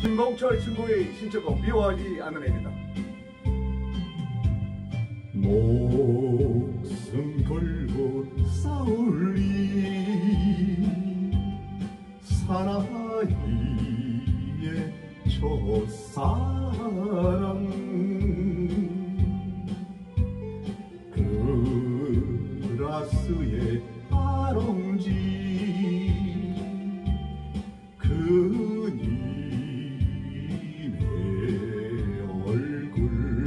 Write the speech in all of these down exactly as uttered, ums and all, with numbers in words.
김봉철친구의 신청곡 미워하지 않으리입니다. 목숨 걸고 싸울리 사나이의 첫사랑 그라스의 아롱지 그님의 얼굴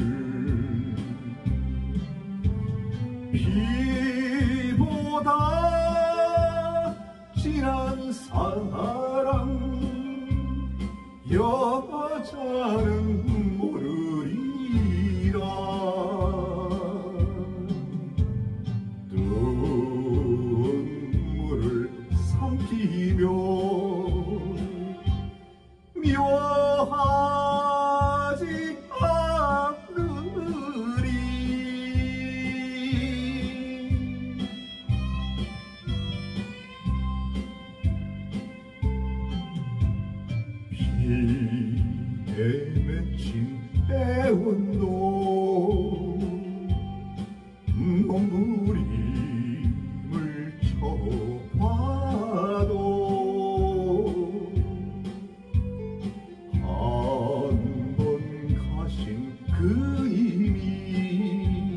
비보다 진한 사랑 여자는 모르리라. 눈물을 삼키며 미워하지 않으리. 비에 맺힌 애원도 몸부림을 쳐봐도 한 번 가신 그 힘이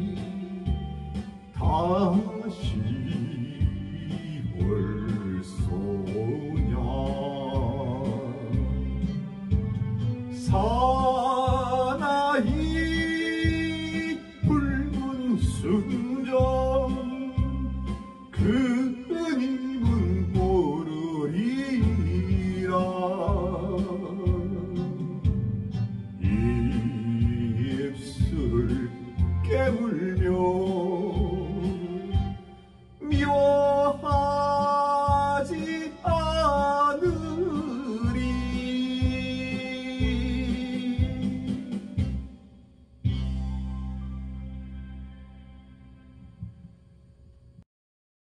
다시 올 수